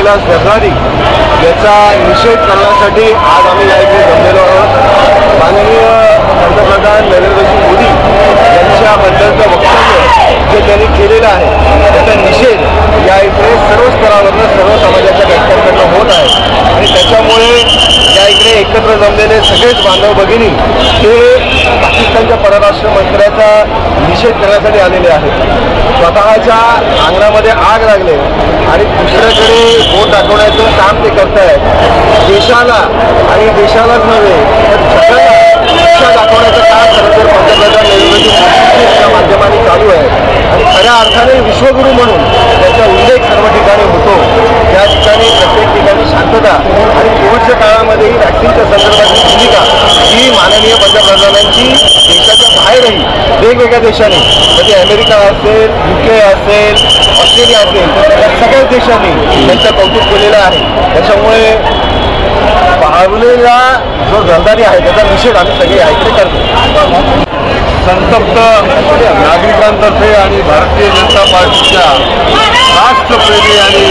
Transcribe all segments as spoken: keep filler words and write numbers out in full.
विलास गद्दारी याचा निषेध करण्यासाठी आज आम्ही या इथे जमलेलो आहोत। माननीय पंतप्रधान नरेंद्रजी मोदी यांच्याबद्दलचं वक्तव्य जे त्यांनी केलेलं आहे त्याचा निषेध या इकडे सर्व स्तरावरनं सर्व समाजाच्या घटकांकडनं होत आहे आणि त्याच्यामुळे या इकडे एकत्र जमलेले सगळेच बांधव भगिनी हे पाकिस्तानच्या परराष्ट्र मंत्र्याचा निषेध करण्यासाठी आलेले आहेत। स्वतःच्या अंगणामध्ये आग लागले आणि दुसऱ्याकडे बोट दाखवण्याचं काम ते करत आहेत। देशाला आणि देशालाच नव्हे तर जगाला दिशा दाखवण्याचं काम खरं तर पंतप्रधान नरेंद्रजी मोदी यांच्या माध्यमाने चालू आहे आणि खऱ्या अर्थाने विश्वगुरू म्हणून त्याचा उल्लेख सर्व ठिकाणी होतो। त्या ठिकाणी प्रत्येक ठिकाणी शांतता आणि कोविडच्या काळामध्येही वॅक्सिनच्या संदर्भातली भूमिका ही माननीय पंतप्रधानांची देशाच्या बाहेरही वेगवेगळ्या देशांनी म्हणजे अमेरिका असेल, युके असेल, ऑस्ट्रेलिया असेल या सगळ्याच देशांनी त्यांचं कौतुक केलेलं आहे। त्याच्यामुळे पावलेला जो गद्दारी आहे त्याचा निषेध आम्ही सगळे ऐकले करतो। संतप्त नागरिकांतर्फे आणि भारतीय जनता पार्टीच्या राष्ट्रप्रेमी आणि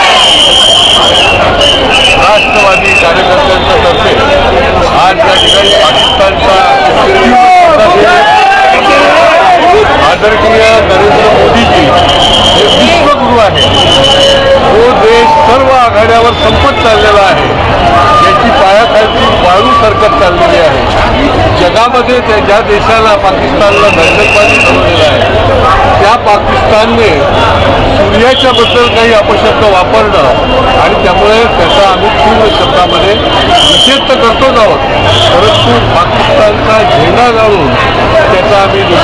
राष्ट्रवादी कार्यकर्त्यांच्या तर्फे आज या ठिकाणी पाकिस्तानचा आदरणीय नरेंद्र मोदीजी हे विश्वगुरू आहे। जो देश सर्व आघाड्यावर संपत चाललेला आहे, याची पायाखालची वाळू सरकत चाललेली आहे। जगामध्ये त्या ज्या देशाला पाकिस्तानला दहशतवादी ठरवलेला आहे त्या पाकिस्तानने सूर्याच्या बद्दल काही अपशब्द वापरणं आणि त्यामुळे त्याचा आम्ही तीव्र शब्दामध्ये निषेध तर करतोच आहोत, परंतु पाकिस्तानचा झेंडा जाळून त्याचा आम्ही